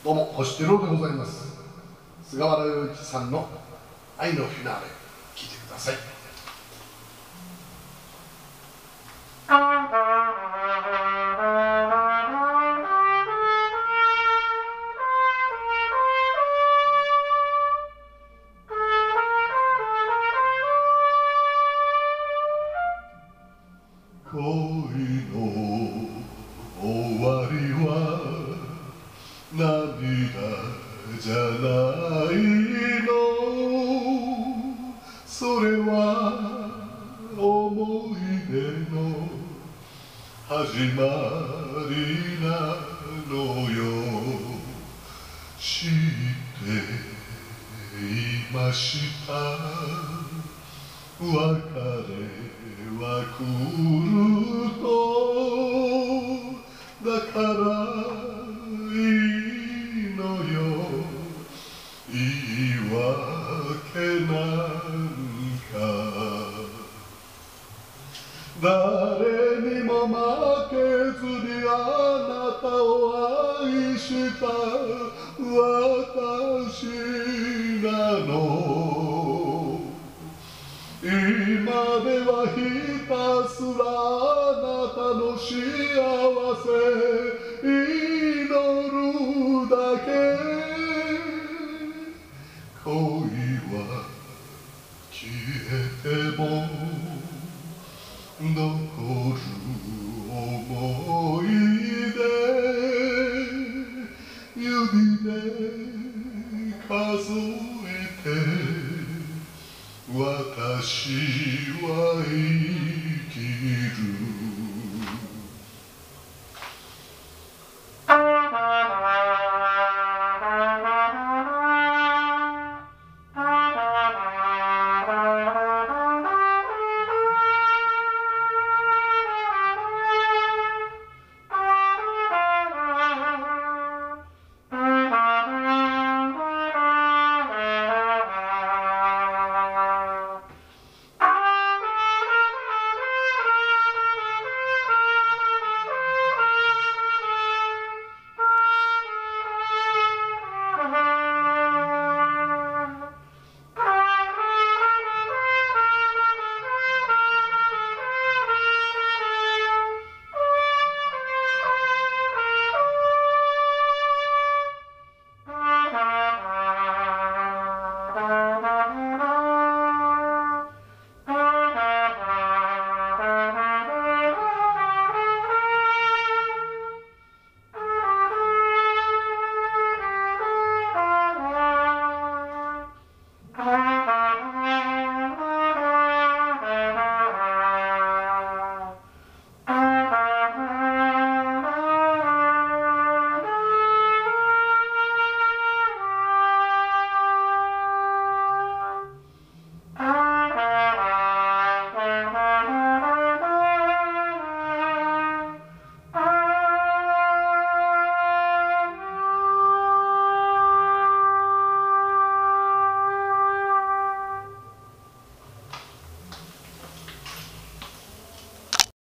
どうも星テロでございます。菅原洋一さんの愛のフィナーレ、聴いてください。恋の終わりは涙じゃないの、それは思い出の始まりなのよ。知っていました、別れは来ると、だからいいのよ、言い訳なんか。誰にも負けずにあなたを愛した私なの。今ではひたすらあなたの幸せ